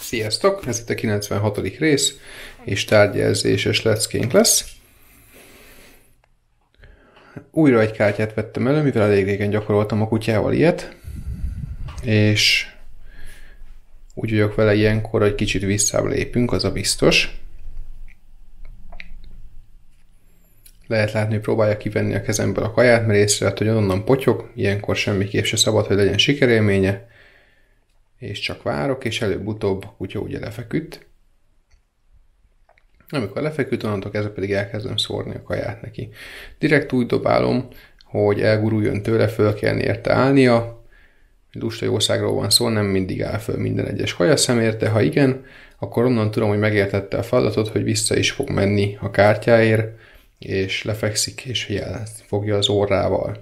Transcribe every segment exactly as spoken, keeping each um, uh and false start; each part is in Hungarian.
Sziasztok! Ez itt a kilencvenhatodik rész, és tárgyjelzéses leckénk lesz. Újra egy kártyát vettem elő, mivel elég régen gyakoroltam a kutyával ilyet, és úgy vagyok vele ilyenkor, hogy kicsit visszább lépünk, az a biztos. Lehet látni, hogy próbálja kivenni a kezemből a kaját, mert észrevett, hogy onnan potyog, ilyenkor semmiképp se szabad, hogy legyen sikerélménye, és csak várok, és előbb-utóbb a kutya ugye lefeküdt. Amikor lefeküdt, onnantól kezdve pedig elkezdem szórni a kaját neki. Direkt úgy dobálom, hogy elguruljon tőle, föl kell érte állnia. Lusta jószágról van szó, nem mindig áll föl minden egyes kajaszemért, de ha igen, akkor onnan tudom, hogy megértette a feladatot, hogy vissza is fog menni a kártyáért, és lefekszik, és jel fogja az orrával.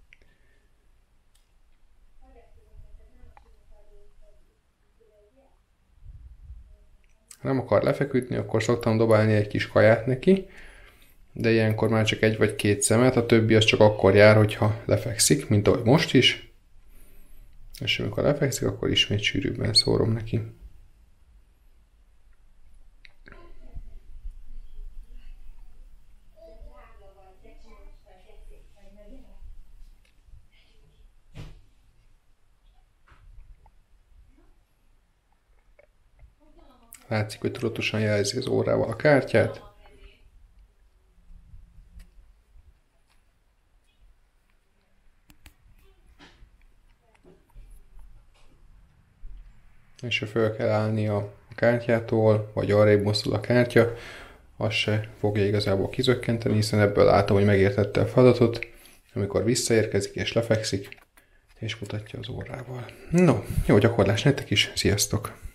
Ha nem akar lefeküdni, akkor szoktam dobálni egy kis kaját neki, de ilyenkor már csak egy vagy két szemet, a többi az csak akkor jár, hogyha lefekszik, mint ahogy most is. És amikor lefekszik, akkor ismét sűrűbben szórom neki. Látszik, hogy tudatosan jelzi az órával a kártyát. És ha föl kell állni a kártyától, vagy arrébb mozdul a kártya, az se fogja igazából kizökkenteni, hiszen ebből látom, hogy megértette a feladatot, amikor visszaérkezik és lefekszik, és mutatja az órával. No, jó gyakorlás nektek is, sziasztok!